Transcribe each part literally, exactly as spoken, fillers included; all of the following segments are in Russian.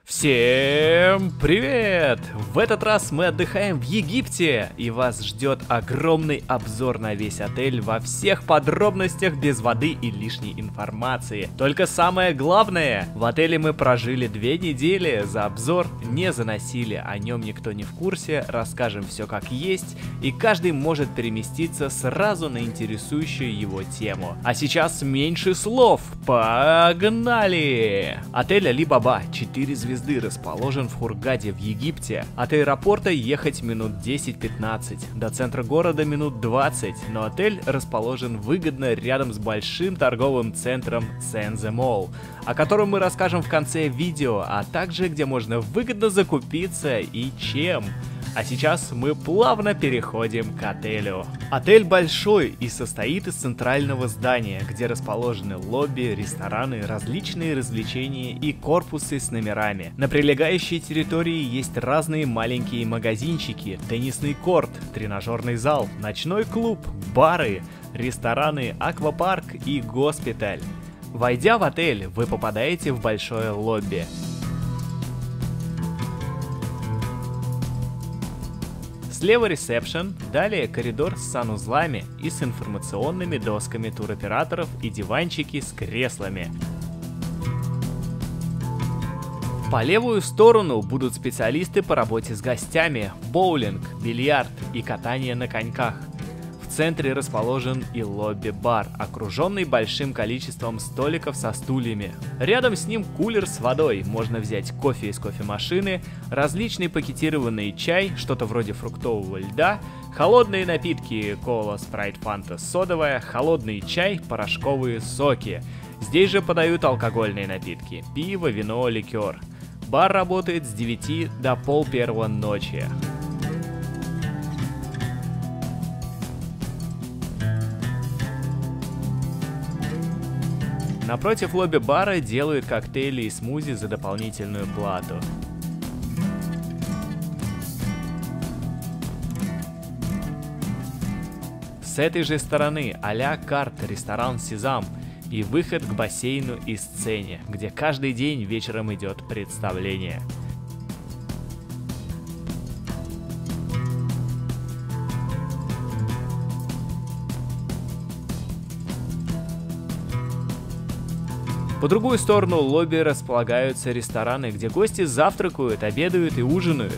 Всем привет! В этот раз мы отдыхаем в Египте, и вас ждет огромный обзор на весь отель во всех подробностях, без воды и лишней информации. Только самое главное, в отеле мы прожили две недели, за обзор не заносили, о нем никто не в курсе, расскажем все как есть, и каждый может переместиться сразу на интересующую его тему. А сейчас меньше слов, погнали! Отель Али-Баба, четыре звезды, расположен в Хургаде в Египте. От аэропорта ехать минут десять-пятнадцать, до центра города минут двадцать, но отель расположен выгодно рядом с большим торговым центром Сензе Молл, о котором мы расскажем в конце видео, а также где можно выгодно закупиться и чем. А сейчас мы плавно переходим к отелю. Отель большой и состоит из центрального здания, где расположены лобби, рестораны, различные развлечения и корпусы с номерами. На прилегающей территории есть разные маленькие магазинчики, теннисный корт, тренажерный зал, ночной клуб, бары, рестораны, аквапарк и госпиталь. Войдя в отель, вы попадаете в большое лобби. Слева ресепшн, далее коридор с санузлами и с информационными досками туроператоров и диванчики с креслами. По левую сторону будут специалисты по работе с гостями, боулинг, бильярд и катание на коньках. В центре расположен и лобби-бар, окруженный большим количеством столиков со стульями. Рядом с ним кулер с водой, можно взять кофе из кофемашины, различный пакетированный чай, что-то вроде фруктового льда, холодные напитки, кола, спрайт, фанта, содовая, холодный чай, порошковые соки. Здесь же подают алкогольные напитки, пиво, вино, ликер. Бар работает с девяти до пол первого ночи. Напротив лобби-бара делают коктейли и смузи за дополнительную плату. С этой же стороны а-ля карт ресторан Сезам и выход к бассейну и сцене, где каждый день вечером идет представление. По другую сторону лобби располагаются рестораны, где гости завтракают, обедают и ужинают.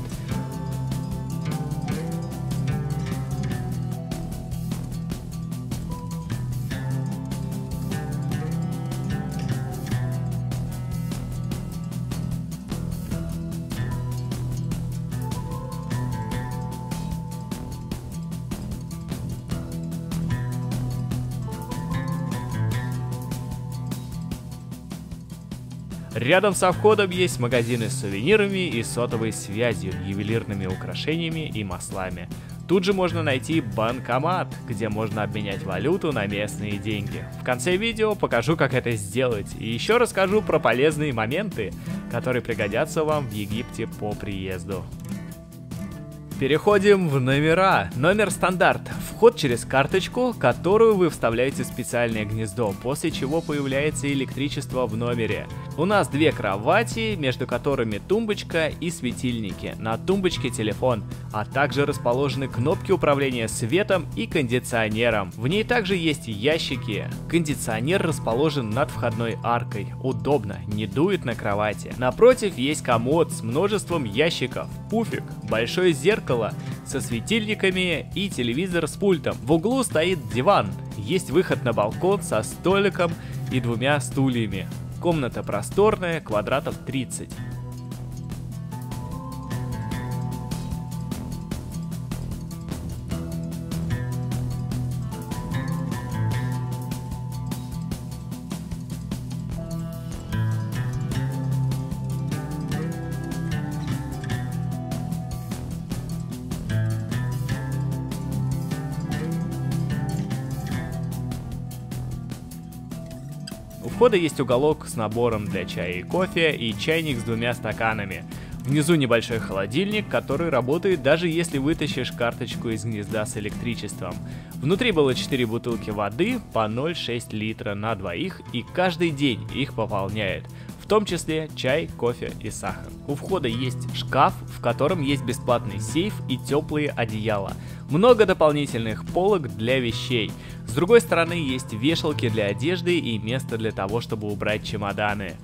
Рядом со входом есть магазины с сувенирами и сотовой связью, ювелирными украшениями и маслами. Тут же можно найти банкомат, где можно обменять валюту на местные деньги. В конце видео покажу, как это сделать, и еще расскажу про полезные моменты, которые пригодятся вам в Египте по приезду. Переходим в номера. Номер стандарт. Вход через карточку, которую вы вставляете в специальное гнездо, после чего появляется электричество в номере. У нас две кровати, между которыми тумбочка и светильники. На тумбочке телефон, а также расположены кнопки управления светом и кондиционером. В ней также есть ящики. Кондиционер расположен над входной аркой. Удобно, не дует на кровати. Напротив есть комод с множеством ящиков, пуфик, большое зеркало со светильниками и телевизор с пультом. В углу стоит диван. Есть выход на балкон со столиком и двумя стульями. Комната просторная, квадратов тридцать. У входа есть уголок с набором для чая и кофе и чайник с двумя стаканами. Внизу небольшой холодильник, который работает даже если вытащишь карточку из гнезда с электричеством. Внутри было четыре бутылки воды по ноль целых шесть десятых литра на двоих, и каждый день их пополняют. в том числе чай, кофе и сахар. У входа есть шкаф, в котором есть бесплатный сейф и теплые одеяла. Много дополнительных полок для вещей. С другой стороны есть вешалки для одежды и место для того, чтобы убрать чемоданы.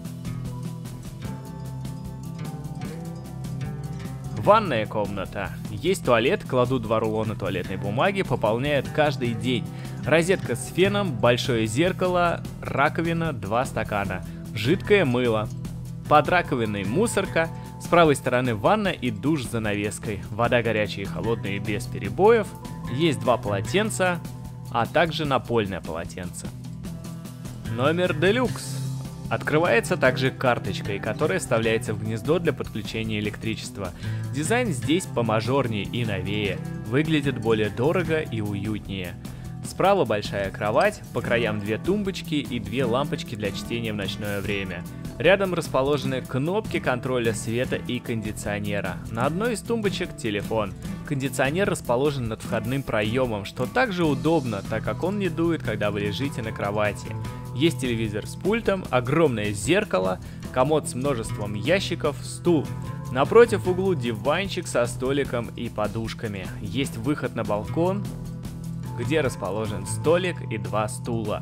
Ванная комната. Есть туалет, кладут два рулона туалетной бумаги, пополняют каждый день. Розетка с феном, большое зеркало, раковина, два стакана. Жидкое мыло. Под раковиной мусорка. С правой стороны ванна и душ с занавеской. Вода горячая и холодная без перебоев. Есть два полотенца, а также напольное полотенце. Номер делюкс. Открывается также карточкой, которая вставляется в гнездо для подключения электричества. Дизайн здесь помажорнее и новее, выглядит более дорого и уютнее. Справа большая кровать, по краям две тумбочки и две лампочки для чтения в ночное время. Рядом расположены кнопки контроля света и кондиционера. На одной из тумбочек телефон. Кондиционер расположен над входным проемом, что также удобно, так как он не дует, когда вы лежите на кровати. Есть телевизор с пультом, огромное зеркало, комод с множеством ящиков, стул. Напротив в углу диванчик со столиком и подушками. Есть выход на балкон, где расположен столик и два стула.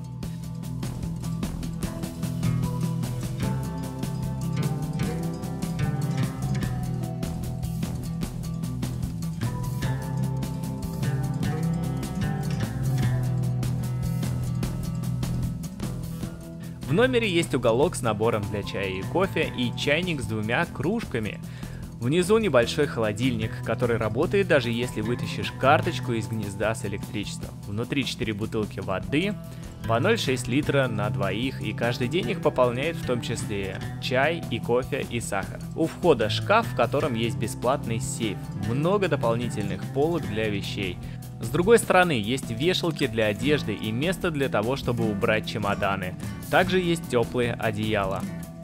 В номере есть уголок с набором для чая и кофе и чайник с двумя кружками. Внизу небольшой холодильник, который работает даже если вытащишь карточку из гнезда с электричеством. Внутри четыре бутылки воды по ноль целых шесть десятых литра на двоих, и каждый день их пополняет в том числе чай и кофе и сахар. У входа шкаф, в котором есть бесплатный сейф. Много дополнительных полок для вещей. С другой стороны есть вешалки для одежды и место для того, чтобы убрать чемоданы. Также есть теплые одеяла.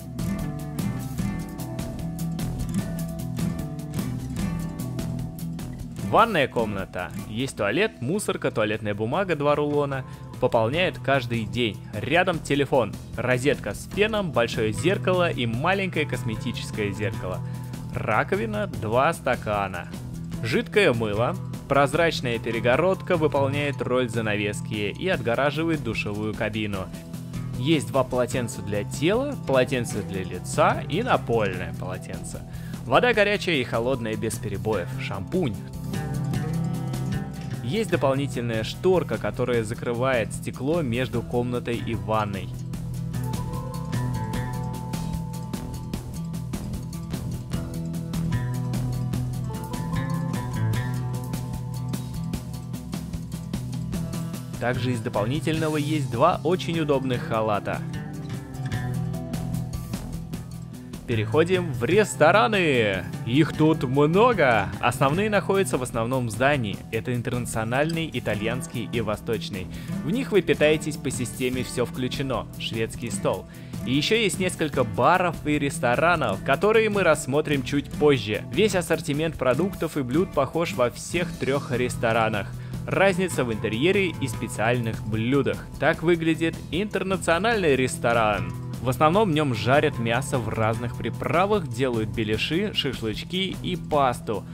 Ванная комната. Есть туалет, мусорка, туалетная бумага, два рулона. Пополняют каждый день. Рядом телефон, розетка с феном, большое зеркало и маленькое косметическое зеркало. Раковина, два стакана. Жидкое мыло. Прозрачная перегородка выполняет роль занавески и отгораживает душевую кабину. Есть два полотенца для тела, полотенце для лица и напольное полотенце. Вода горячая и холодная без перебоев, шампунь. Есть дополнительная шторка, которая закрывает стекло между комнатой и ванной. Также из дополнительного есть два очень удобных халата. Переходим в рестораны. Их тут много. Основные находятся в основном здании. Это интернациональный, итальянский и восточный. В них вы питаетесь по системе «Все включено» — шведский стол. И еще есть несколько баров и ресторанов, которые мы рассмотрим чуть позже. Весь ассортимент продуктов и блюд похож во всех трех ресторанах. Разница в интерьере и специальных блюдах. Так выглядит интернациональный ресторан. В основном в нем жарят мясо в разных приправах, делают беляши, шашлычки и пасту.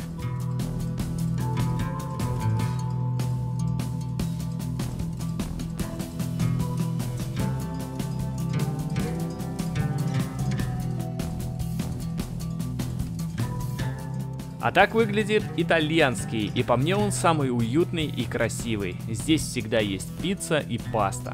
А так выглядит итальянский, и по мне он самый уютный и красивый. Здесь всегда есть пицца и паста.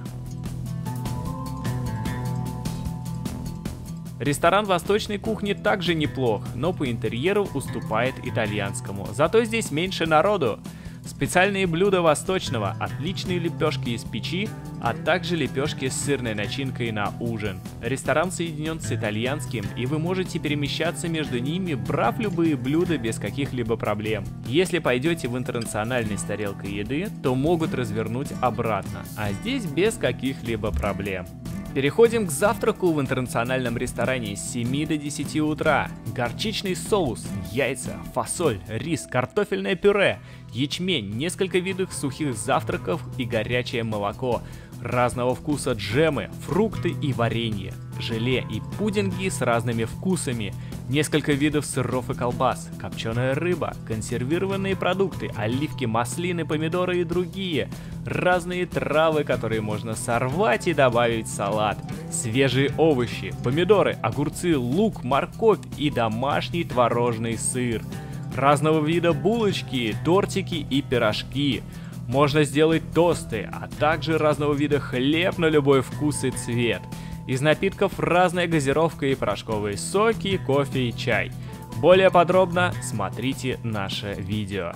Ресторан восточной кухни также неплох, но по интерьеру уступает итальянскому. Зато здесь меньше народу. Специальные блюда восточного, отличные лепешки из печи, а также лепешки с сырной начинкой на ужин. Ресторан соединен с итальянским, и вы можете перемещаться между ними, брав любые блюда без каких-либо проблем. Если пойдете в интернациональный с тарелкой еды, то могут развернуть обратно, а здесь без каких-либо проблем. Переходим к завтраку в интернациональном ресторане с семи до десяти утра. Горчичный соус, яйца, фасоль, рис, картофельное пюре, ячмень, несколько видов сухих завтраков и горячее молоко. разного вкуса джемы, фрукты и варенье, желе и пудинги с разными вкусами, несколько видов сыров и колбас, копченая рыба, консервированные продукты, оливки, маслины, помидоры и другие, разные травы, которые можно сорвать и добавить в салат, свежие овощи, помидоры, огурцы, лук, морковь и домашний творожный сыр, разного вида булочки, тортики и пирожки. Можно сделать тосты, а также разного вида хлеб на любой вкус и цвет. Из напитков разная газировка и порошковые соки, кофе и чай. Более подробно смотрите наше видео.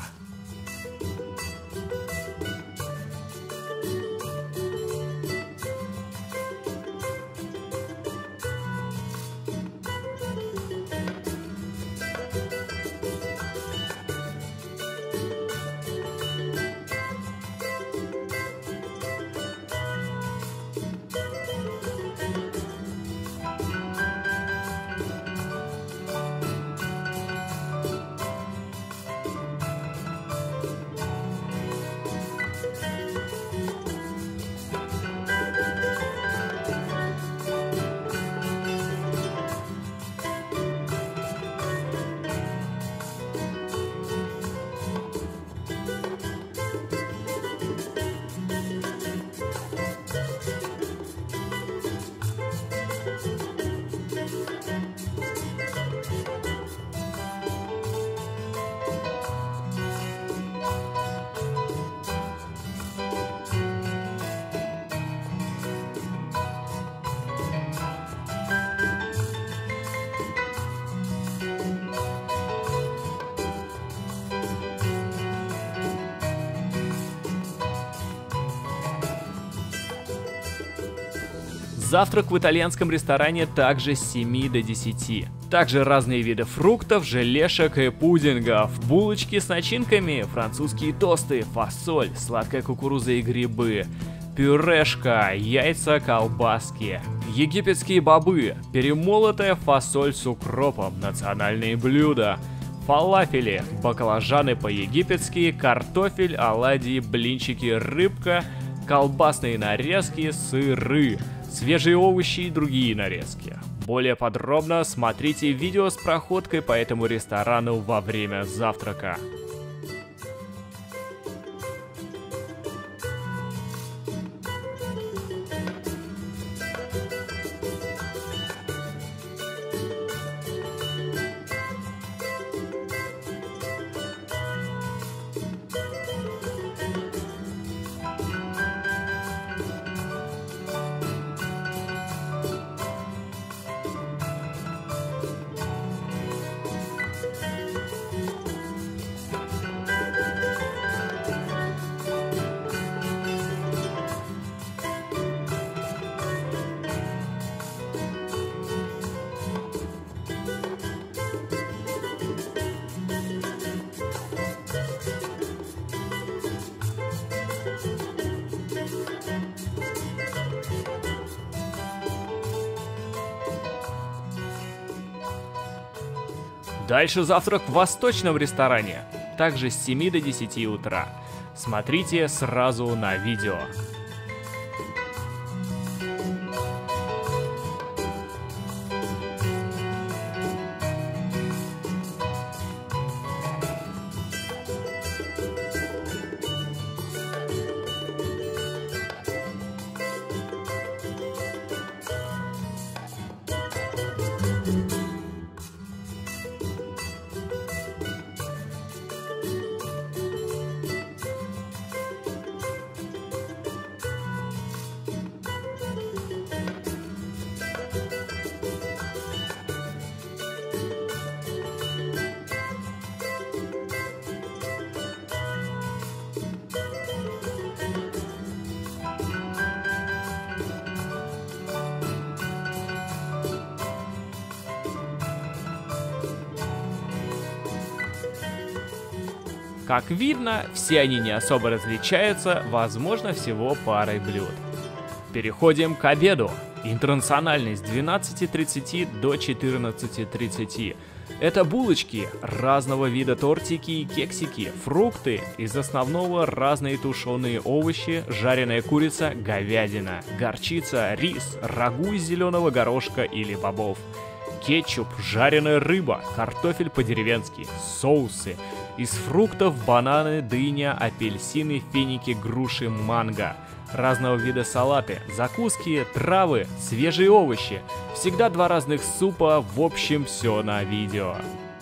Завтрак в итальянском ресторане также с семи до десяти. Также разные виды фруктов, желешек и пудингов, булочки с начинками, французские тосты, фасоль, сладкая кукуруза и грибы, пюрешка, яйца, колбаски, египетские бобы, перемолотая фасоль с укропом, национальные блюда, фалафели, баклажаны по-египетски, картофель, оладьи, блинчики, рыбка, колбасные нарезки, сыры, свежие овощи и другие нарезки. Более подробно смотрите видео с проходкой по этому ресторану во время завтрака. Дальше завтрак в восточном ресторане, также с семи до десяти утра. Смотрите сразу на видео. Как видно, все они не особо различаются, возможно, всего парой блюд. Переходим к обеду. Интернациональный с двенадцати тридцати до четырнадцати тридцати. Это булочки, разного вида тортики и кексики, фрукты, из основного разные тушеные овощи, жареная курица, говядина, горчица, рис, рагу из зеленого горошка или бобов, кетчуп, жареная рыба, картофель по-деревенски, соусы, из фруктов бананы, дыня, апельсины, финики, груши, манго. Разного вида салаты, закуски, травы, свежие овощи. Всегда два разных супа, в общем, все на видео.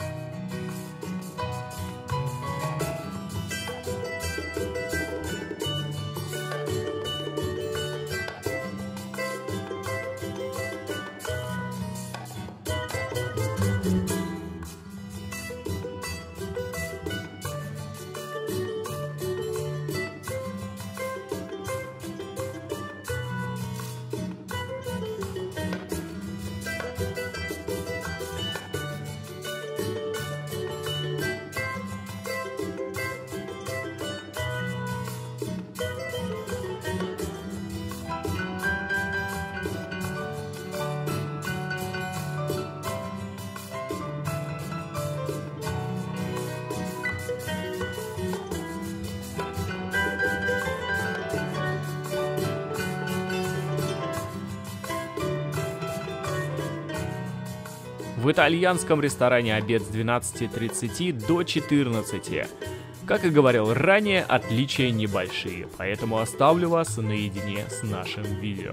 В итальянском ресторане обед с двенадцати тридцати до четырнадцати. Как и говорил ранее, отличия небольшие, поэтому оставлю вас наедине с нашим видео.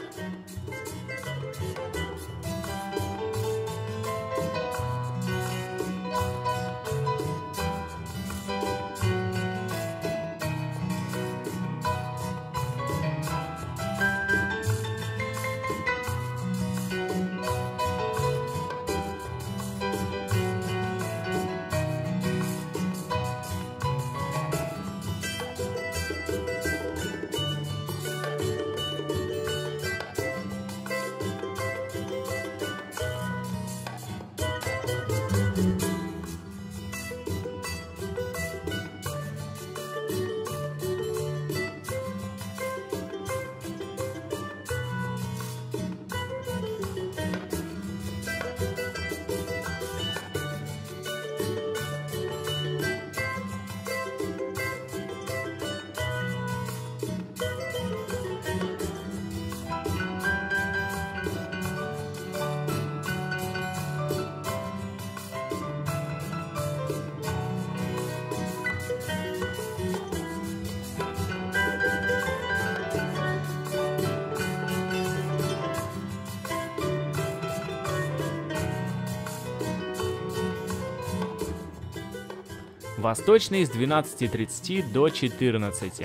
Восточный с двенадцати тридцати до четырнадцати.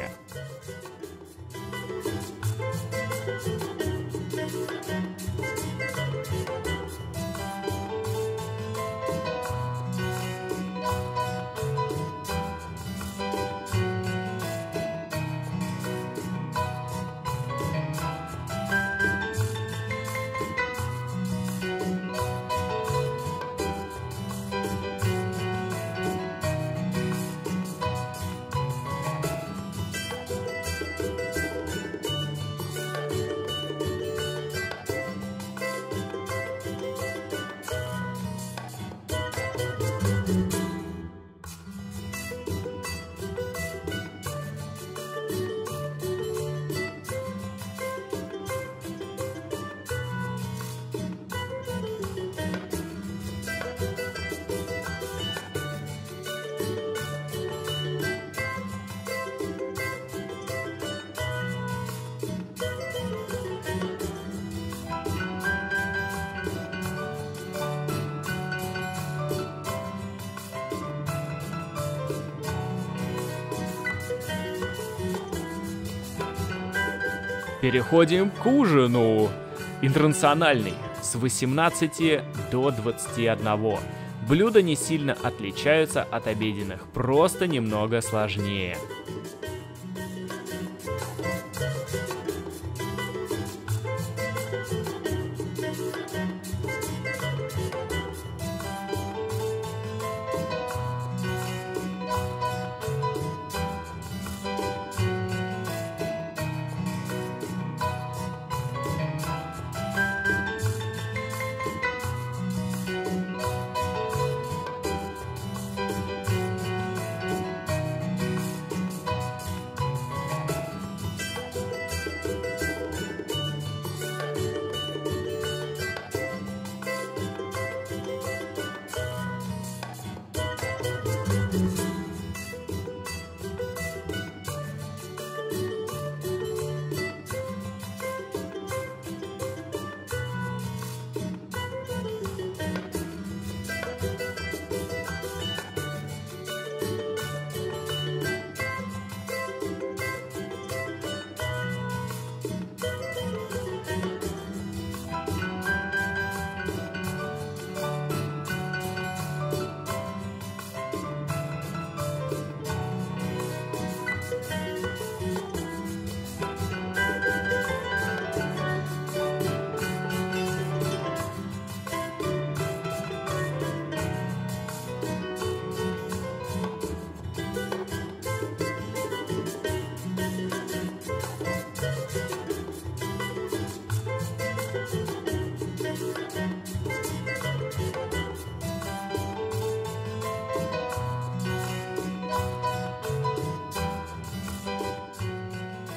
Переходим к ужину. Интернациональный с восемнадцати до двадцати одного. Блюда не сильно отличаются от обеденных, просто немного сложнее.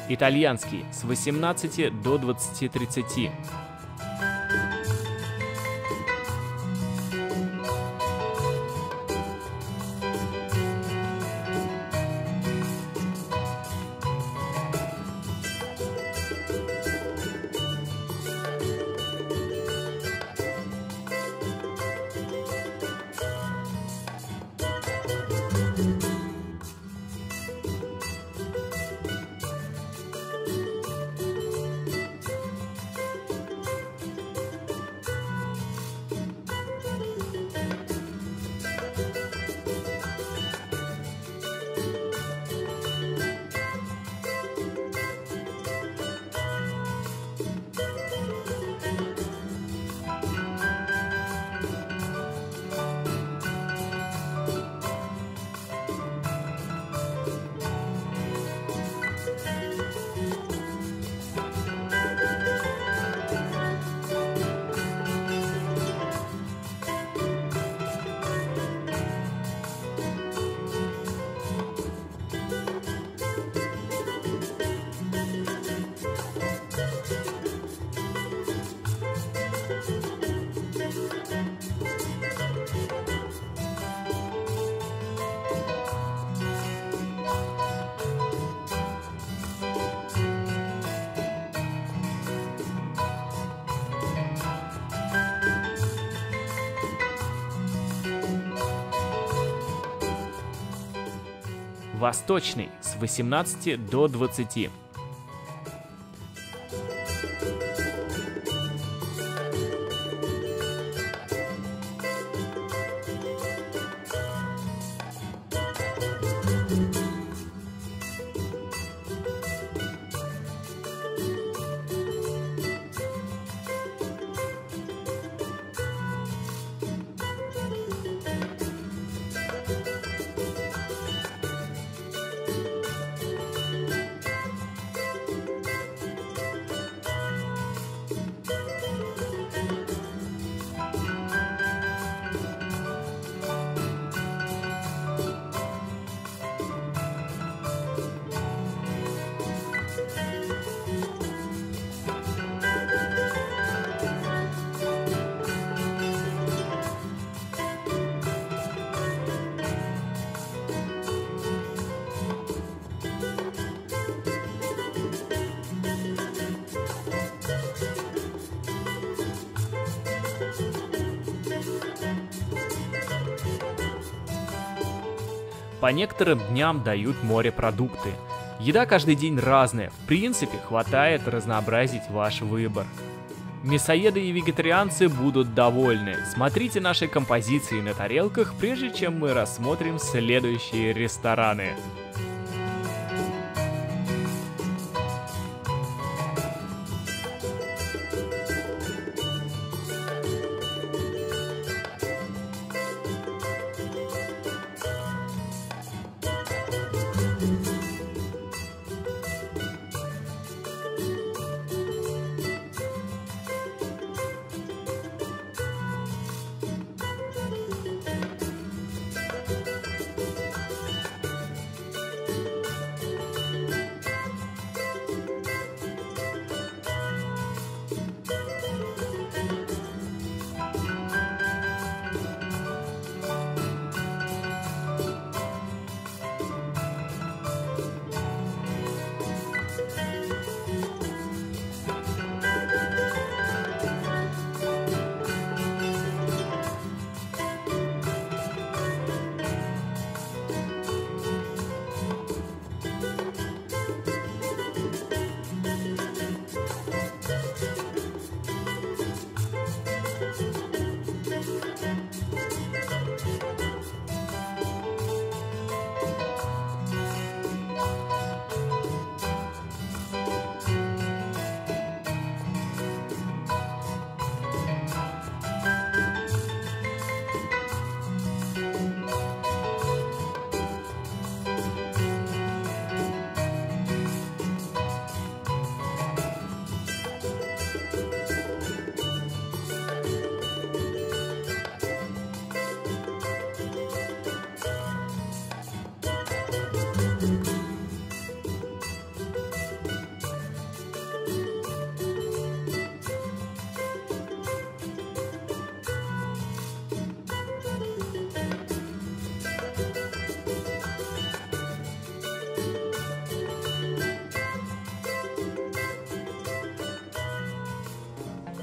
Итальянский с восемнадцати до двадцати тридцати. Восточный с восемнадцати до двадцати. По некоторым дням дают морепродукты. Еда каждый день разная, в принципе, хватает разнообразить ваш выбор. Мясоеды и вегетарианцы будут довольны. Смотрите наши композиции на тарелках, прежде чем мы рассмотрим следующие рестораны.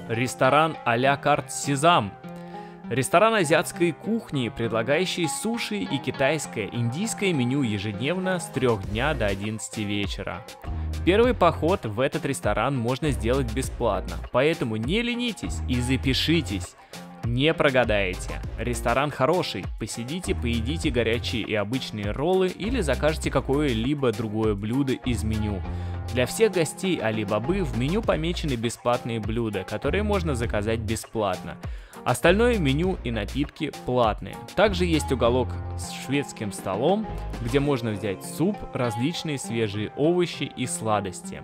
Ресторан а-ля карт Сезам. Ресторан азиатской кухни, предлагающий суши и китайское, индийское меню ежедневно с трёх дня до одиннадцати вечера. Первый поход в этот ресторан можно сделать бесплатно, поэтому не ленитесь и запишитесь. Не прогадаете. Ресторан хороший, посидите, поедите горячие и обычные роллы или закажете какое-либо другое блюдо из меню. Для всех гостей Али-Бабы в меню помечены бесплатные блюда, которые можно заказать бесплатно. Остальное меню и напитки платные. Также есть уголок с шведским столом, где можно взять суп, различные свежие овощи и сладости.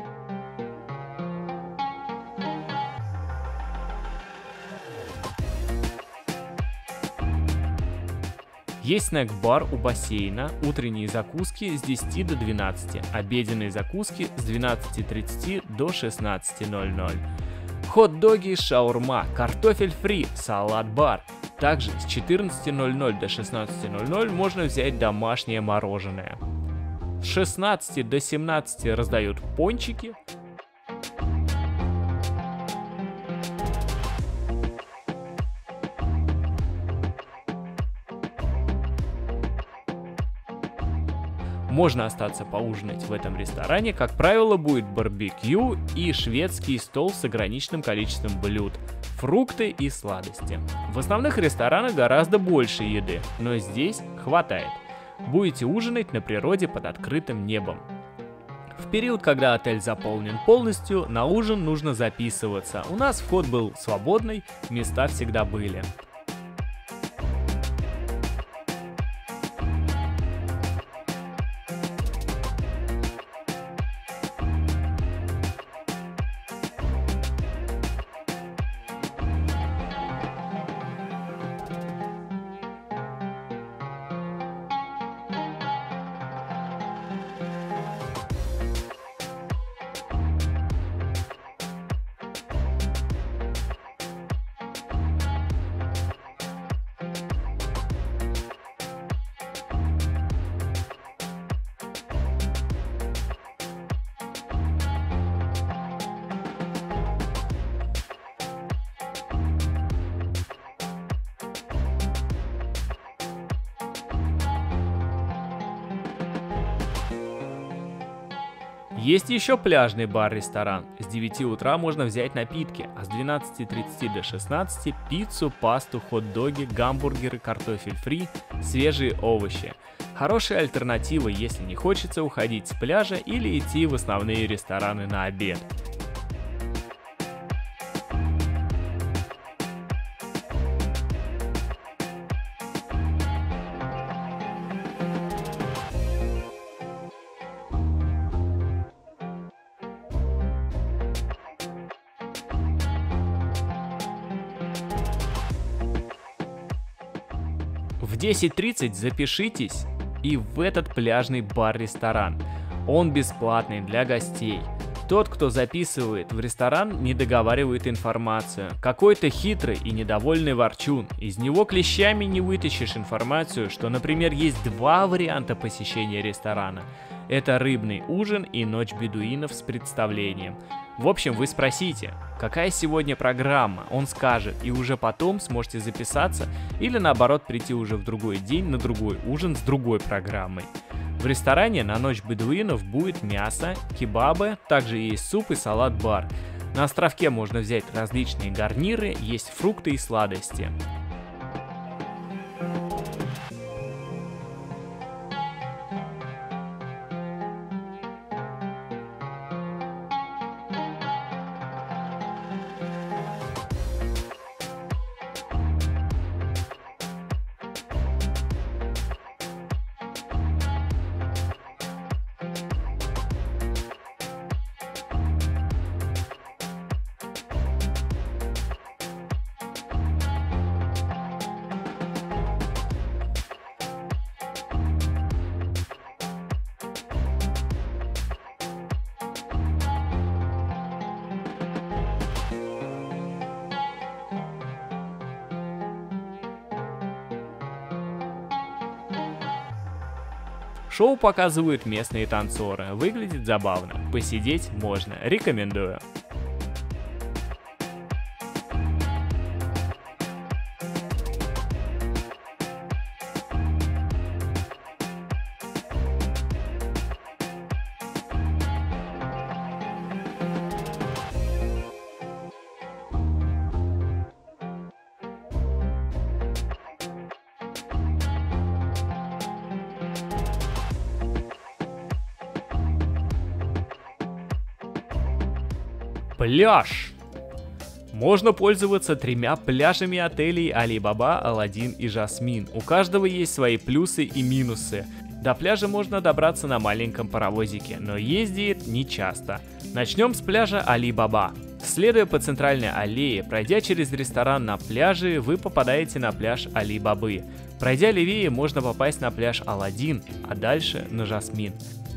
Есть снэк-бар у бассейна, утренние закуски с десяти до двенадцати, обеденные закуски с двенадцати тридцати до шестнадцати ноль-ноль. Хот-доги, шаурма, картофель фри, салат-бар. Также с четырнадцати ноль-ноль до шестнадцати ноль-ноль можно взять домашнее мороженое. С шестнадцати до семнадцати раздают пончики. Можно остаться поужинать в этом ресторане, как правило, будет барбекю и шведский стол с ограниченным количеством блюд, фрукты и сладости. В основных ресторанах гораздо больше еды, но здесь хватает. Будете ужинать на природе под открытым небом. В период, когда отель заполнен полностью, на ужин нужно записываться. У нас вход был свободный, места всегда были. Есть еще пляжный бар-ресторан. С девяти утра можно взять напитки, а с двенадцати тридцати до шестнадцати пиццу, пасту, хот-доги, гамбургеры, картофель фри, свежие овощи. Хорошая альтернатива, если не хочется уходить с пляжа или идти в основные рестораны на обед. В десять тридцать запишитесь и в этот пляжный бар-ресторан. Он бесплатный для гостей. Тот, кто записывает в ресторан, не договаривает информацию. Какой-то хитрый и недовольный ворчун. Из него клещами не вытащишь информацию, что, например, есть два варианта посещения ресторана. Это рыбный ужин и ночь бедуинов с представлением. В общем, вы спросите, какая сегодня программа, он скажет, и уже потом сможете записаться или наоборот прийти уже в другой день на другой ужин с другой программой. В ресторане на ночь бедуинов будет мясо, кебабы, также есть суп и салат-бар. На островке можно взять различные гарниры, есть фрукты и сладости. Шоу показывают местные танцоры, выглядит забавно, посидеть можно, рекомендую. Пляж. Можно пользоваться тремя пляжами отелей Алибаба, Аладдин и Жасмин. У каждого есть свои плюсы и минусы. До пляжа можно добраться на маленьком паровозике, но ездит не часто. Начнем с пляжа Алибаба. Следуя по центральной аллее, пройдя через ресторан на пляже, вы попадаете на пляж Алибабы. Пройдя левее, можно попасть на пляж Аладдин, а дальше на Жасмин.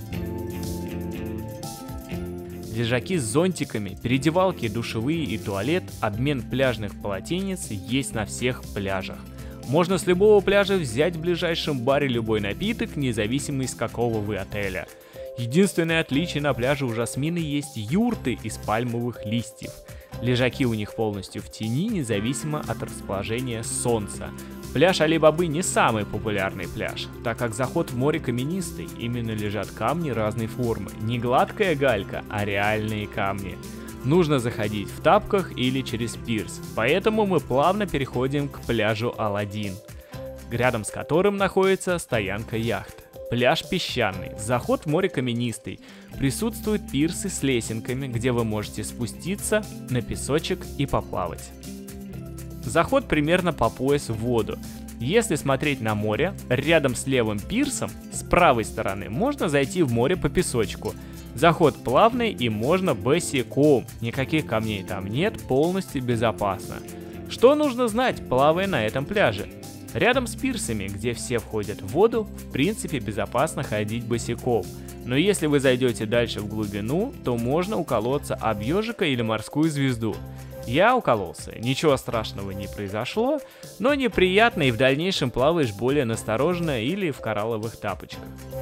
Лежаки с зонтиками, переодевалки, душевые и туалет, обмен пляжных полотенец есть на всех пляжах. Можно с любого пляжа взять в ближайшем баре любой напиток, независимо из какого вы отеля. Единственное отличие: на пляже у Жасмина есть юрты из пальмовых листьев. Лежаки у них полностью в тени, независимо от расположения солнца. Пляж Алибабы не самый популярный пляж, так как заход в море каменистый, именно лежат камни разной формы. Не гладкая галька, а реальные камни. Нужно заходить в тапках или через пирс, поэтому мы плавно переходим к пляжу Аладдин, рядом с которым находится стоянка яхт. Пляж песчаный, заход в море каменистый, присутствуют пирсы с лесенками, где вы можете спуститься на песочек и поплавать. Заход примерно по пояс в воду. Если смотреть на море, рядом с левым пирсом, с правой стороны, можно зайти в море по песочку. Заход плавный и можно босиком, никаких камней там нет, полностью безопасно. Что нужно знать, плавая на этом пляже? Рядом с пирсами, где все входят в воду, в принципе безопасно ходить босиком. Но если вы зайдете дальше в глубину, то можно уколоться об ежика или морскую звезду. Я укололся, ничего страшного не произошло, но неприятно, и в дальнейшем плаваешь более настороженно или в коралловых тапочках.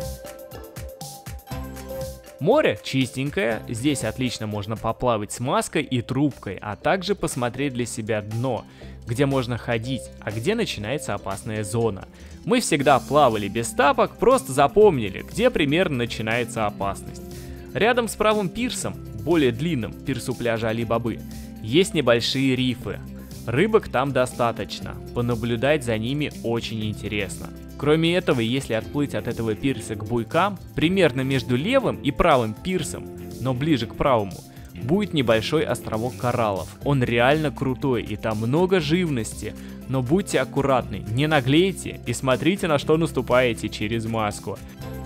Море чистенькое, здесь отлично можно поплавать с маской и трубкой, а также посмотреть для себя дно, где можно ходить, а где начинается опасная зона. Мы всегда плавали без тапок, просто запомнили, где примерно начинается опасность. Рядом с правым пирсом, более длинным, пирсу пляжа Алибабы, есть небольшие рифы. Рыбок там достаточно, понаблюдать за ними очень интересно. Кроме этого, если отплыть от этого пирса к буйкам, примерно между левым и правым пирсом, но ближе к правому, будет небольшой островок кораллов. Он реально крутой, и там много живности, но будьте аккуратны, не наглейте и смотрите, на что наступаете через маску.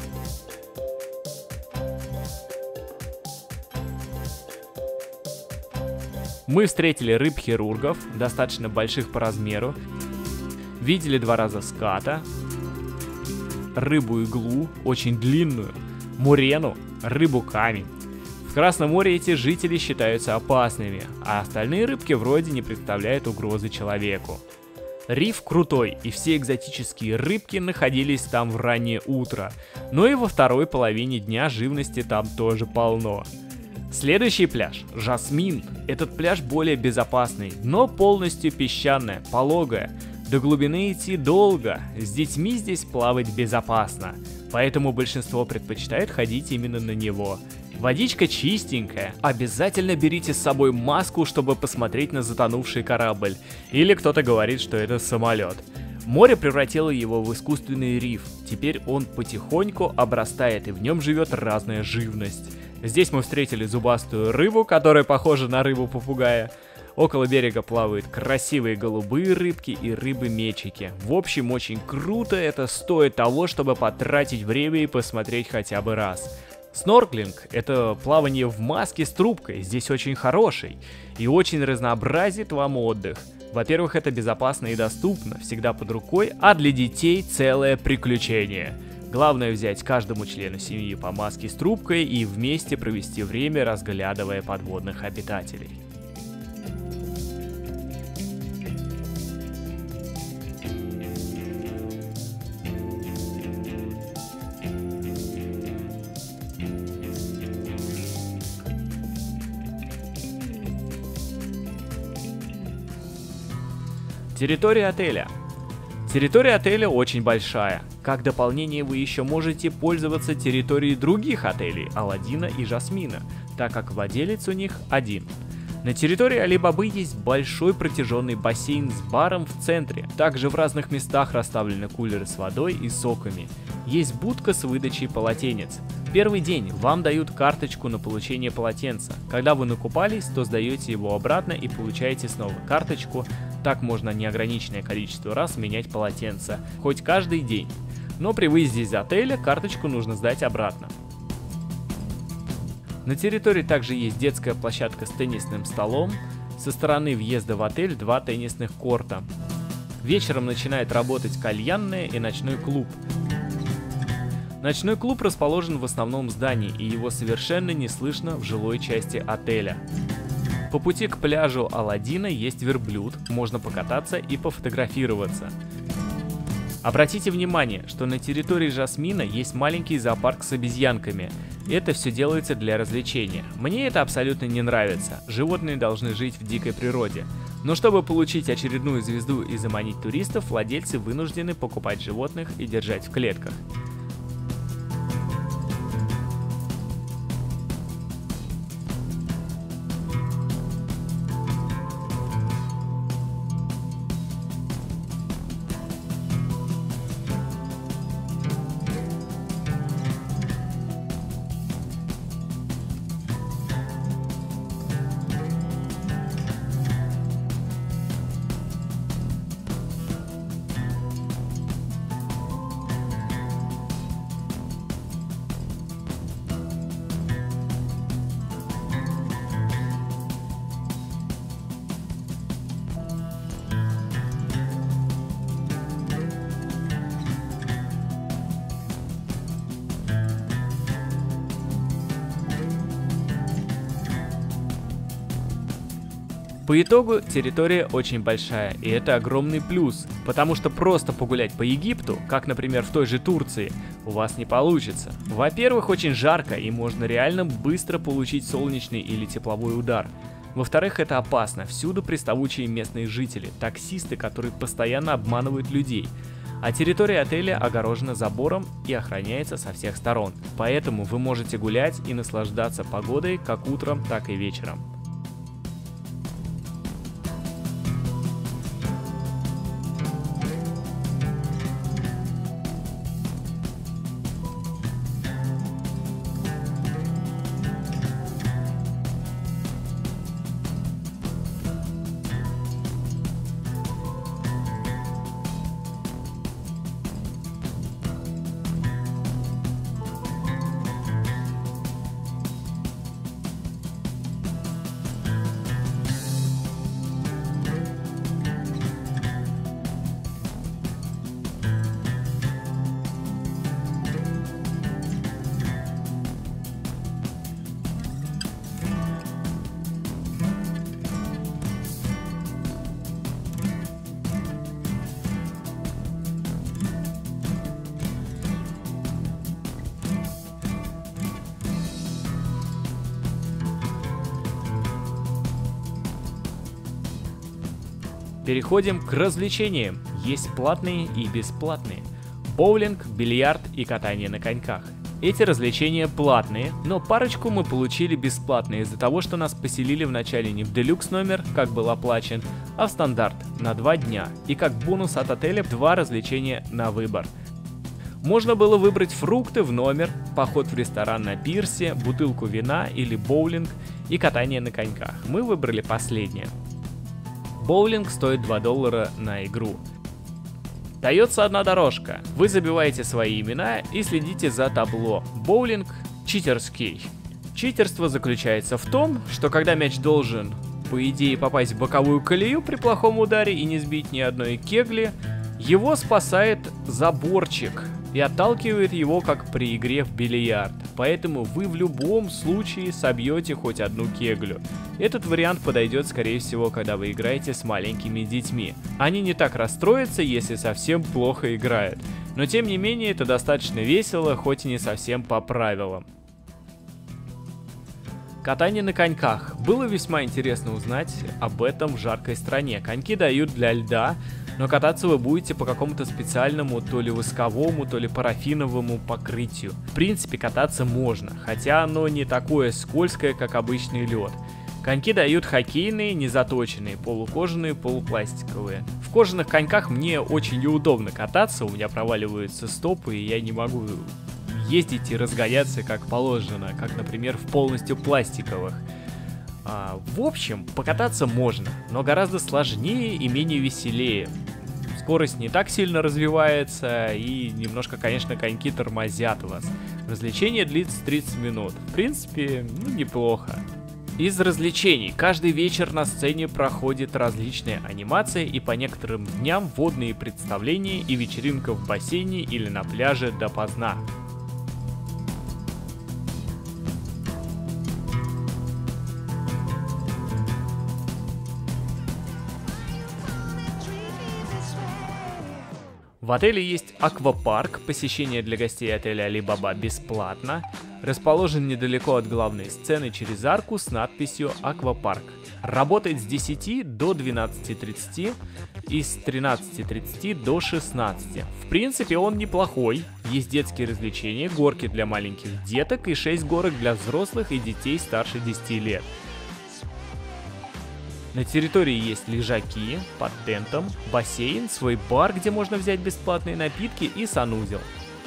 Мы встретили рыб-хирургов, достаточно больших по размеру, видели два раза ската, рыбу-иглу, очень длинную, мурену, рыбу-камень. В Красном море эти жители считаются опасными, а остальные рыбки вроде не представляют угрозы человеку. Риф крутой, и все экзотические рыбки находились там в раннее утро, но и во второй половине дня живности там тоже полно. Следующий пляж – Жасмин. Этот пляж более безопасный, но полностью песчаная, пологая. До глубины идти долго, с детьми здесь плавать безопасно, поэтому большинство предпочитает ходить именно на него. Водичка чистенькая, обязательно берите с собой маску, чтобы посмотреть на затонувший корабль, или кто-то говорит, что это самолет. Море превратило его в искусственный риф, теперь он потихоньку обрастает, и в нем живет разная живность. Здесь мы встретили зубастую рыбу, которая похожа на рыбу-попугая. Около берега плавают красивые голубые рыбки и рыбы-мечики. В общем, очень круто, это стоит того, чтобы потратить время и посмотреть хотя бы раз. Снорклинг – это плавание в маске с трубкой, здесь очень хороший и очень разнообразит вам отдых. Во-первых, это безопасно и доступно, всегда под рукой, а для детей целое приключение. Главное взять каждому члену семьи по маске с трубкой и вместе провести время, разглядывая подводных обитателей. Территория отеля. Территория отеля очень большая. Как дополнение вы еще можете пользоваться территорией других отелей Аладдина и Жасмина, так как владелец у них один. На территории Али-Бабы есть большой протяженный бассейн с баром в центре. Также в разных местах расставлены кулеры с водой и соками. Есть будка с выдачей полотенец. Первый день вам дают карточку на получение полотенца. Когда вы накупались, то сдаете его обратно и получаете снова карточку. Так можно неограниченное количество раз менять полотенца, хоть каждый день. Но при выезде из отеля карточку нужно сдать обратно. На территории также есть детская площадка с теннисным столом. Со стороны въезда в отель два теннисных корта. Вечером начинает работать кальянная и ночной клуб. Ночной клуб расположен в основном здании, и его совершенно не слышно в жилой части отеля. По пути к пляжу Аладдина есть верблюд, можно покататься и пофотографироваться. Обратите внимание, что на территории Жасмина есть маленький зоопарк с обезьянками. Это все делается для развлечения. Мне это абсолютно не нравится. Животные должны жить в дикой природе. Но чтобы получить очередную звезду и заманить туристов, владельцы вынуждены покупать животных и держать в клетках. По итогу территория очень большая, и это огромный плюс, потому что просто погулять по Египту, как, например, в той же Турции, у вас не получится. Во-первых, очень жарко, и можно реально быстро получить солнечный или тепловой удар. Во-вторых, это опасно, всюду приставучие местные жители, таксисты, которые постоянно обманывают людей. А территория отеля огорожена забором и охраняется со всех сторон, поэтому вы можете гулять и наслаждаться погодой как утром, так и вечером. Переходим к развлечениям. Есть платные и бесплатные. Боулинг, бильярд и катание на коньках. Эти развлечения платные, но парочку мы получили бесплатно из-за того, что нас поселили вначале не в делюкс номер, как был оплачен, а в стандарт на два дня. И как бонус от отеля два развлечения на выбор. Можно было выбрать фрукты в номер, поход в ресторан на пирсе, бутылку вина или боулинг и катание на коньках. Мы выбрали последнее. Боулинг стоит два доллара на игру. Дается одна дорожка. Вы забиваете свои имена и следите за табло. Боулинг читерский. Читерство заключается в том, что когда мяч должен, по идее, попасть в боковую колею при плохом ударе и не сбить ни одной кегли, его спасает заборчик и отталкивает его, как при игре в бильярд. Поэтому вы в любом случае собьете хоть одну кеглю. Этот вариант подойдет, скорее всего, когда вы играете с маленькими детьми. Они не так расстроятся, если совсем плохо играют. Но тем не менее, это достаточно весело, хоть и не совсем по правилам. Катание на коньках. Было весьма интересно узнать об этом в жаркой стране. Коньки дают для льда, но кататься вы будете по какому-то специальному, то ли восковому, то ли парафиновому покрытию. В принципе, кататься можно, хотя оно не такое скользкое, как обычный лед. Коньки дают хоккейные, незаточенные, полукожаные, полупластиковые. В кожаных коньках мне очень неудобно кататься, у меня проваливаются стопы, и я не могу ездить и разгоняться как положено, как, например, в полностью пластиковых. А, в общем, покататься можно, но гораздо сложнее и менее веселее. Скорость не так сильно развивается, и немножко, конечно, коньки тормозят вас. Развлечение длится тридцать минут. В принципе, ну, неплохо. Из развлечений каждый вечер на сцене проходит различные анимации и по некоторым дням водные представления и вечеринка в бассейне или на пляже допоздна. В отеле есть аквапарк, посещение для гостей отеля Alibaba бесплатно. Расположен недалеко от главной сцены через арку с надписью «Аквапарк». Работает с десяти до двенадцати тридцати и с тринадцати тридцати до шестнадцати. В принципе, он неплохой. Есть детские развлечения, горки для маленьких деток и шесть горок для взрослых и детей старше десяти лет. На территории есть лежаки под тентом, бассейн, свой бар, где можно взять бесплатные напитки, и санузел.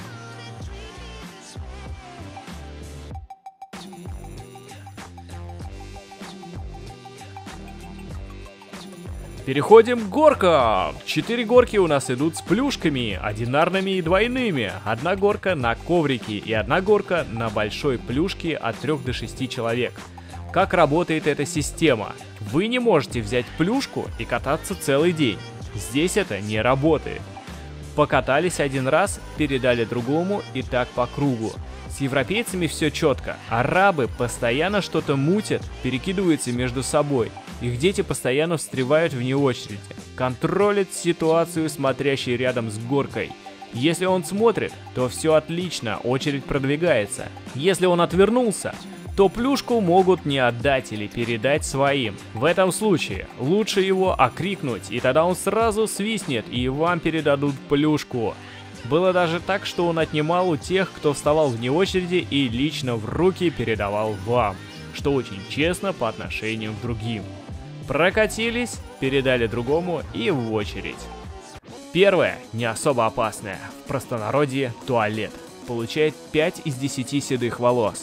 Переходим к горкам. Четыре горки у нас идут с плюшками, одинарными и двойными. Одна горка на коврике и одна горка на большой плюшке от трёх до шести человек. Как работает эта система? Вы не можете взять плюшку и кататься целый день. Здесь это не работает. Покатались один раз, передали другому и так по кругу. С европейцами все четко. Арабы постоянно что-то мутят, перекидываются между собой. Их дети постоянно встревают вне очереди. Контролит ситуацию смотрящий рядом с горкой. Если он смотрит, то все отлично, очередь продвигается. Если он отвернулся, то плюшку могут не отдать или передать своим. В этом случае лучше его окрикнуть, и тогда он сразу свистнет, и вам передадут плюшку. Было даже так, что он отнимал у тех, кто вставал вне очереди, и лично в руки передавал вам, что очень честно по отношению к другим. Прокатились, передали другому и в очередь. Первое, не особо опасное, в простонародье туалет. Получает пять из десяти седых волос.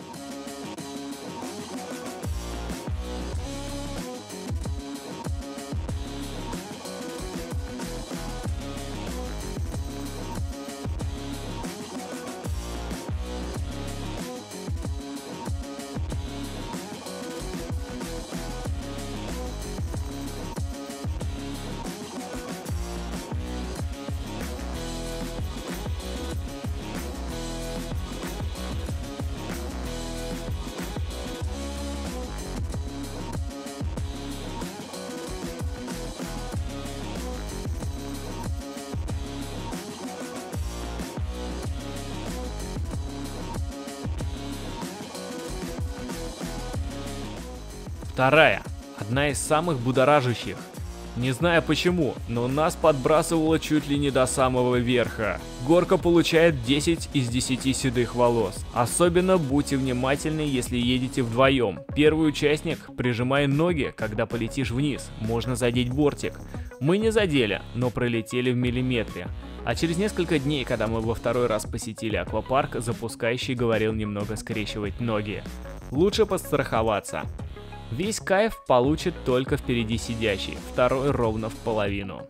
Вторая, одна из самых будоражащих. Не знаю почему, но нас подбрасывало чуть ли не до самого верха. Горка получает десять из десяти седых волос. Особенно будьте внимательны, если едете вдвоем. Первый участник, прижимай ноги, когда полетишь вниз, можно задеть бортик. Мы не задели, но пролетели в миллиметре. А через несколько дней, когда мы во второй раз посетили аквапарк, запускающий говорил немного скрещивать ноги. Лучше подстраховаться. Весь кайф получит только впереди сидящий, второй ровно в половину.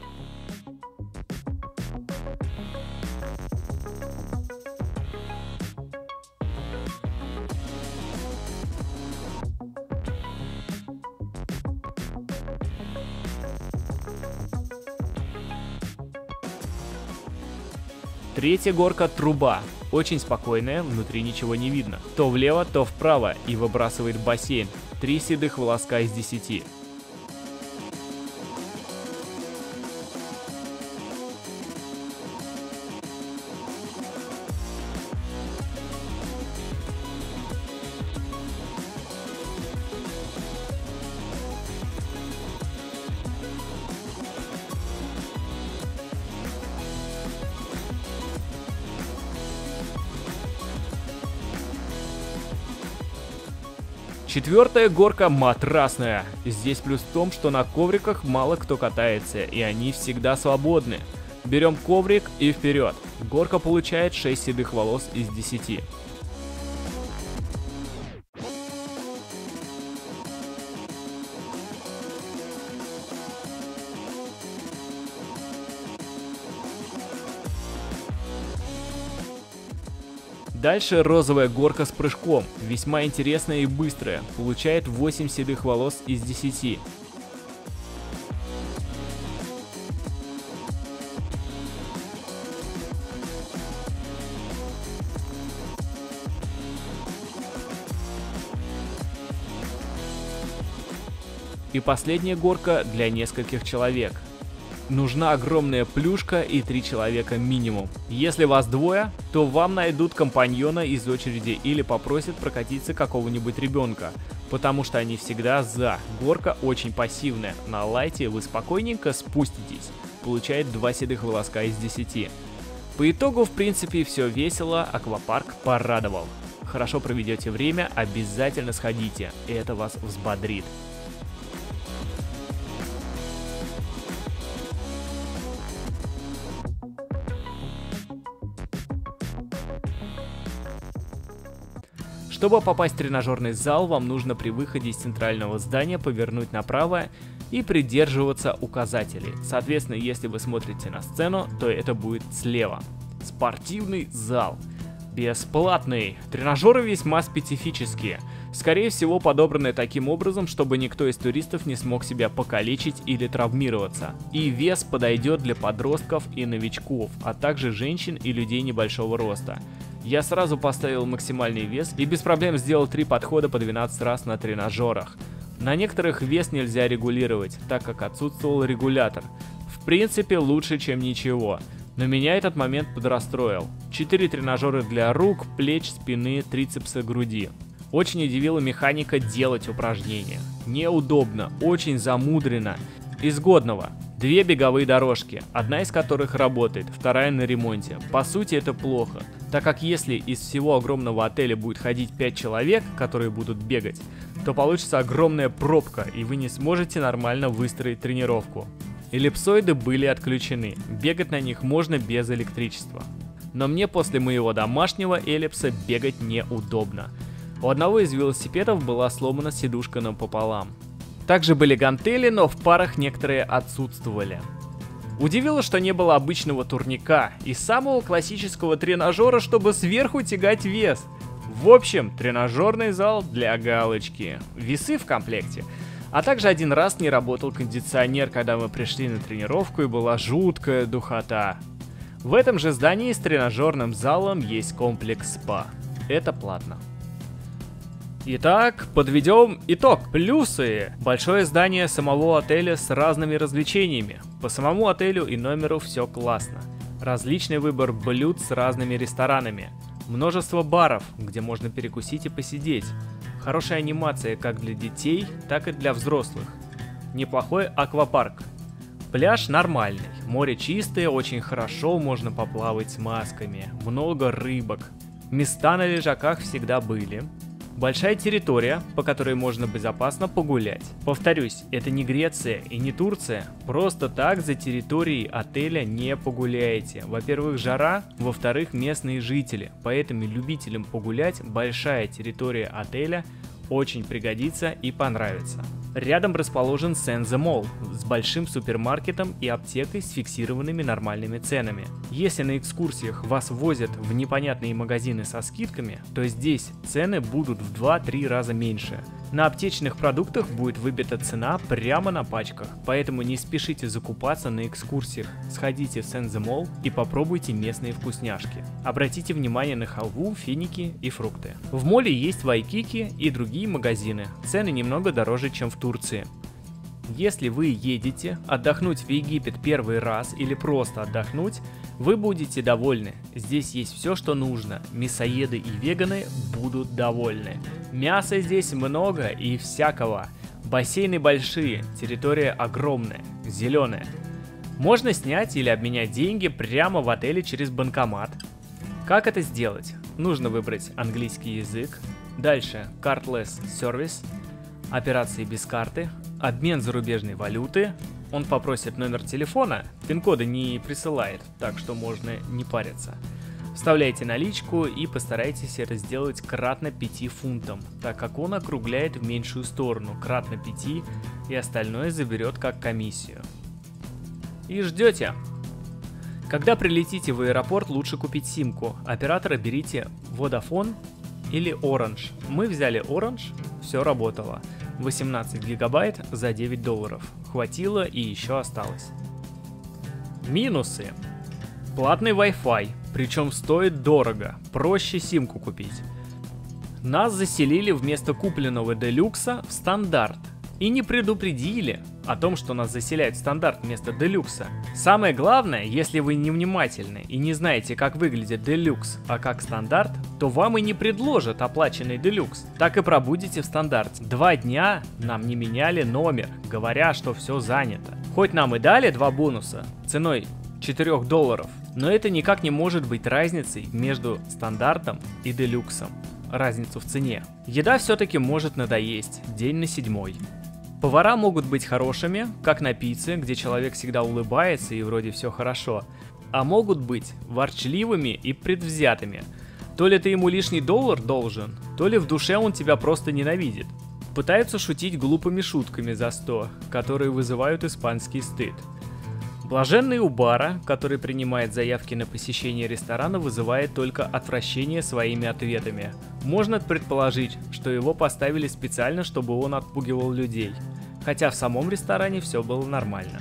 Третья горка — труба. Очень спокойная, внутри ничего не видно. То влево, то вправо и выбрасывает в бассейн. Три седых волоска из десяти. Четвертая горка матрасная. Здесь плюс в том, что на ковриках мало кто катается, и они всегда свободны. Берем коврик и вперед. Горка получает шесть седых волос из десяти. Дальше розовая горка с прыжком, весьма интересная и быстрая, получает восемь седых волос из десяти. И последняя горка для нескольких человек. Нужна огромная плюшка и три человека минимум. Если вас двое, то вам найдут компаньона из очереди или попросят прокатиться какого-нибудь ребенка, потому что они всегда за. Горка очень пассивная. На лайте вы спокойненько спуститесь. Получает два седых волоска из десяти. По итогу, в принципе, все весело, аквапарк порадовал. Хорошо проведете время, обязательно сходите, и это вас взбодрит. Чтобы попасть в тренажерный зал, вам нужно при выходе из центрального здания повернуть направо и придерживаться указателей. Соответственно, если вы смотрите на сцену, то это будет слева. Спортивный зал. Бесплатный. Тренажеры весьма специфические. Скорее всего, подобраны таким образом, чтобы никто из туристов не смог себя покалечить или травмироваться. И вес подойдет для подростков и новичков, а также женщин и людей небольшого роста. Я сразу поставил максимальный вес и без проблем сделал три подхода по двенадцать раз на тренажерах. На некоторых вес нельзя регулировать, так как отсутствовал регулятор. В принципе, лучше, чем ничего. Но меня этот момент подрастроил. четыре тренажера для рук, плеч, спины, трицепса, груди. Очень удивила механика делать упражнения. Неудобно, очень замудрено. Из годного. Две беговые дорожки, одна из которых работает, вторая на ремонте. По сути, это плохо, так как если из всего огромного отеля будет ходить пять человек, которые будут бегать, то получится огромная пробка, и вы не сможете нормально выстроить тренировку. Эллипсоиды были отключены, бегать на них можно без электричества. Но мне после моего домашнего эллипса бегать неудобно. У одного из велосипедов была сломана сидушка напополам. Также были гантели, но в парах некоторые отсутствовали. Удивило, что не было обычного турника и самого классического тренажера, чтобы сверху тягать вес. В общем, тренажерный зал для галочки. Весы в комплекте. А также один раз не работал кондиционер, когда мы пришли на тренировку, и была жуткая духота. В этом же здании с тренажерным залом есть комплекс спа. Это платно. Итак, подведем итог. Плюсы. Большое здание самого отеля с разными развлечениями. По самому отелю и номеру все классно. Различный выбор блюд с разными ресторанами. Множество баров, где можно перекусить и посидеть. Хорошая анимация как для детей, так и для взрослых. Неплохой аквапарк. Пляж нормальный. Море чистое, очень хорошо, можно поплавать с масками. Много рыбок. Места на лежаках всегда были. Большая территория, по которой можно безопасно погулять. Повторюсь, это не Греция и не Турция. Просто так за территорией отеля не погуляете. Во-первых, жара, во-вторых, местные жители. Поэтому любителям погулять большая территория отеля очень пригодится и понравится. Рядом расположен Senza Mall с большим супермаркетом и аптекой с фиксированными нормальными ценами. Если на экскурсиях вас возят в непонятные магазины со скидками, то здесь цены будут в два-три раза меньше. На аптечных продуктах будет выбита цена прямо на пачках, поэтому не спешите закупаться на экскурсиях. Сходите в Senza Mall и попробуйте местные вкусняшки. Обратите внимание на халву, финики и фрукты. В моле есть Вайкики и другие магазины. Цены немного дороже, чем в Турции. Если вы едете отдохнуть в Египет первый раз или просто отдохнуть, вы будете довольны. Здесь есть все, что нужно. Мясоеды и веганы будут довольны. Мяса здесь много и всякого. Бассейны большие, территория огромная, зеленая. Можно снять или обменять деньги прямо в отеле через банкомат. Как это сделать? Нужно выбрать английский язык, Дальше Cardless Service, операции без карты, обмен зарубежной валюты. Он попросит номер телефона, пин-кода не присылает, так что можно не париться. Вставляйте наличку и постарайтесь это сделать кратно пяти фунтам, так как он округляет в меньшую сторону, кратно пяти, и остальное заберет как комиссию. И ждете. Когда прилетите в аэропорт, лучше купить симку. Оператора берите Vodafone или Orange. Мы взяли Orange, все работало. восемнадцать гигабайт за девять долларов. Хватило и еще осталось. Минусы. Платный Wi-Fi, причем стоит дорого, проще симку купить. Нас заселили вместо купленного делюкса в стандарт. И не предупредили о том, что нас заселяют в стандарт вместо делюкса. Самое главное, если вы невнимательны и не знаете, как выглядит делюкс, а как стандарт, то вам и не предложат оплаченный делюкс. Так и пробудете в стандарте. Два дня нам не меняли номер, говоря, что все занято. Хоть нам и дали два бонуса ценой четырех долларов, но это никак не может быть разницей между стандартом и делюксом. Разницу в цене. Еда все-таки может надоесть день на седьмой. Повара могут быть хорошими, как на пицце, где человек всегда улыбается и вроде все хорошо, а могут быть ворчливыми и предвзятыми. То ли ты ему лишний доллар должен, то ли в душе он тебя просто ненавидит. Пытаются шутить глупыми шутками за сто, которые вызывают испанский стыд. Блаженный у бара, который принимает заявки на посещение ресторана, вызывает только отвращение своими ответами. Можно предположить, что его поставили специально, чтобы он отпугивал людей, хотя в самом ресторане все было нормально.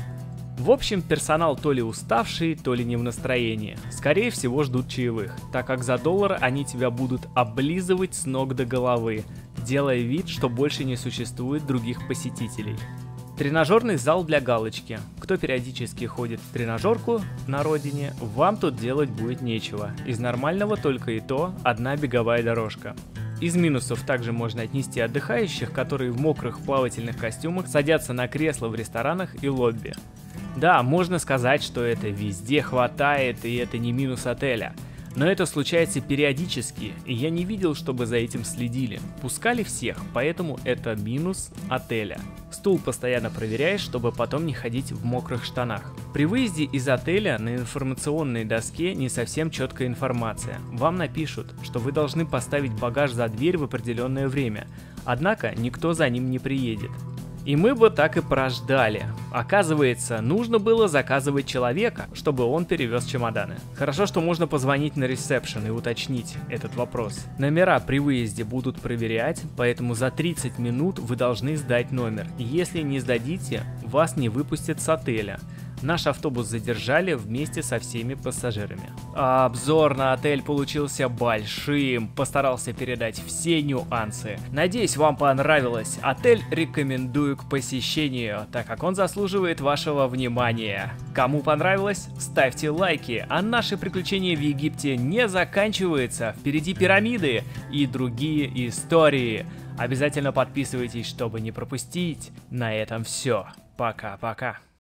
В общем, персонал то ли уставший, то ли не в настроении. Скорее всего, ждут чаевых, так как за доллар они тебя будут облизывать с ног до головы, делая вид, что больше не существует других посетителей. Тренажерный зал для галочки. Кто периодически ходит в тренажерку на родине, вам тут делать будет нечего. Из нормального только и то одна беговая дорожка. Из минусов также можно отнести отдыхающих, которые в мокрых плавательных костюмах садятся на кресла в ресторанах и лобби. Да, можно сказать, что это везде хватает и это не минус отеля. Но это случается периодически, и я не видел, чтобы за этим следили. Пускали всех, поэтому это минус отеля. Стул постоянно проверяешь, чтобы потом не ходить в мокрых штанах. При выезде из отеля на информационной доске не совсем четкая информация. Вам напишут, что вы должны поставить багаж за дверь в определенное время, однако никто за ним не приедет. И мы бы так и прождали. Оказывается, нужно было заказывать человека, чтобы он перевез чемоданы. Хорошо, что можно позвонить на ресепшн и уточнить этот вопрос. Номера при выезде будут проверять, поэтому за тридцать минут вы должны сдать номер. Если не сдадите, вас не выпустят с отеля. Наш автобус задержали вместе со всеми пассажирами. А обзор на отель получился большим, постарался передать все нюансы. Надеюсь, вам понравилось. Отель рекомендую к посещению, так как он заслуживает вашего внимания. Кому понравилось, ставьте лайки, а наши приключения в Египте не заканчиваются. Впереди пирамиды и другие истории. Обязательно подписывайтесь, чтобы не пропустить. На этом все. Пока-пока.